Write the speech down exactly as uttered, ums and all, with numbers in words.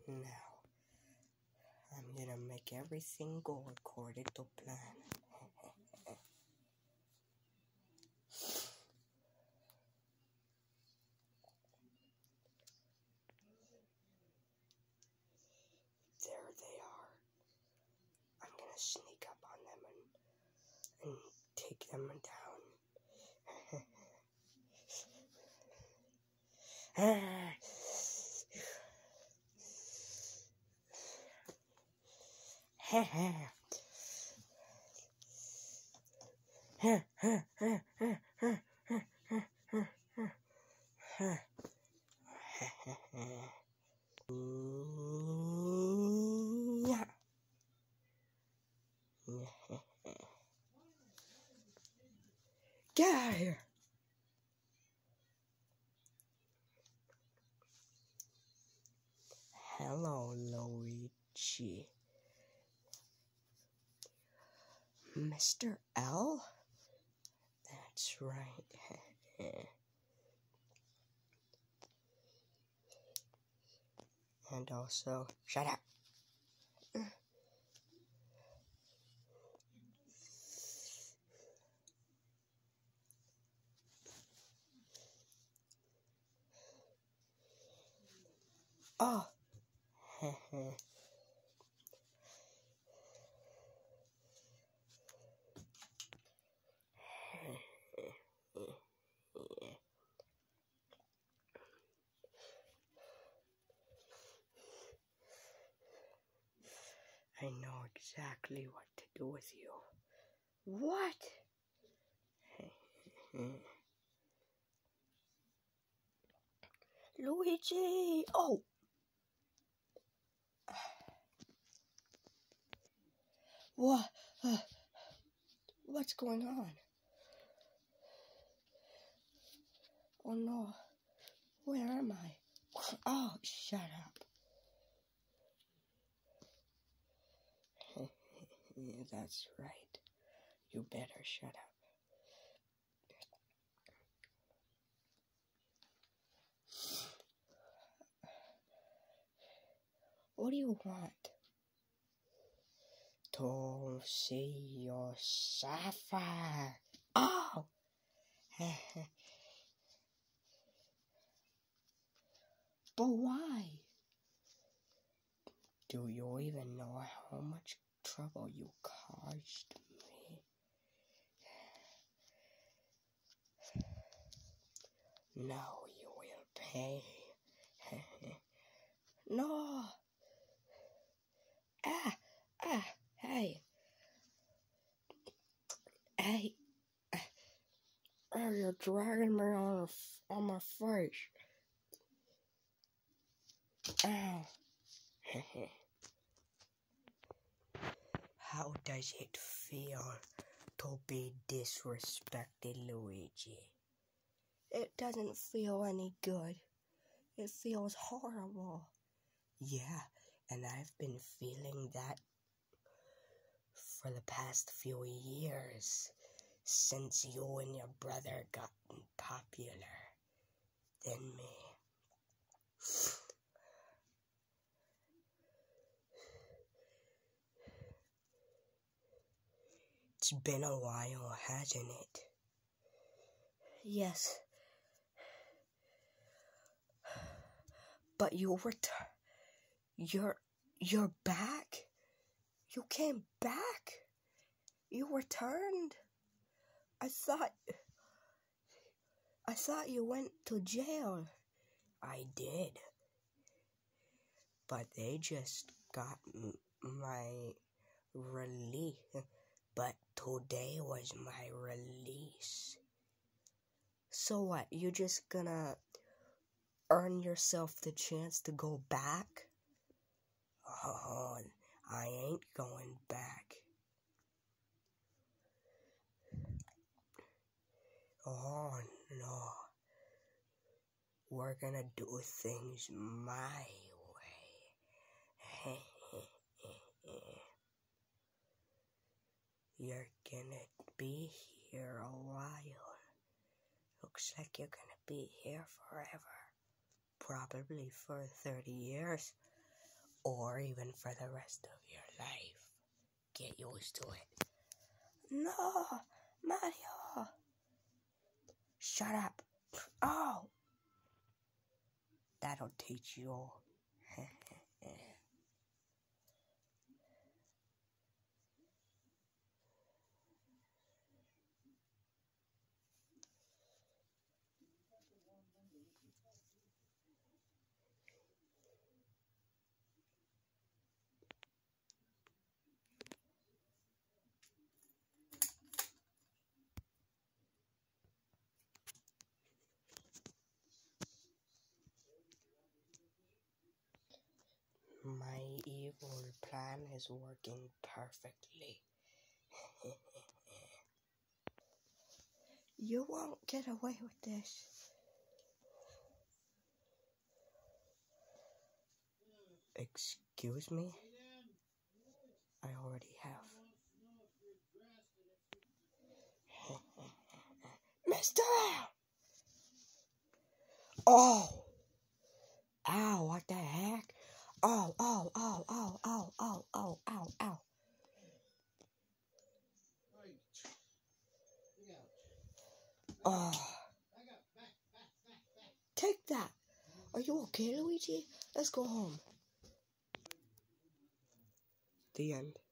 Now, I'm gonna make everything go according to plan. There they are. I'm gonna sneak up on them and, and take them down. Get out of here! Hello, Luigi. Mister L? That's right. And also, shut up. Oh. I know exactly what to do with you. What? Luigi! Oh! What? Uh, what's going on? Oh no. Where am I? Oh, shut up. That's right. You better shut up. What do you want? To see your sapphire. Oh! But why? Do you even know how much trouble you caused me? Now you will pay. No! Ah! Ah! Hey! Hey! Oh, you're dragging me on, a, on my face. Ow. How does it feel to be disrespected, Luigi? It doesn't feel any good. It feels horrible. Yeah, and I've been feeling that for the past few years, since you and your brother got popular than me. It's been a while, hasn't it? Yes. But you were t- you're you're back? You came back? You returned? I thought I thought you went to jail. I did. But they just got m- my release. But today was my release. So what? You just gonna earn yourself the chance to go back? Oh, I ain't going back. Oh, no. We're gonna do things my way. You're gonna be here a while. Looks like you're gonna be here forever. Probably for thirty years. or even for the rest of your life. Get used to it. No, Mario. Shut up. Oh. That'll teach you all. My evil plan is working perfectly. You won't get away with this. Excuse me? I already have. Mister! Oh! Ow, what the heck? Oh, oh, oh, oh, oh, oh, oh, ow, ow. Oh. Take that. Are you okay, Luigi? Let's go home. The end.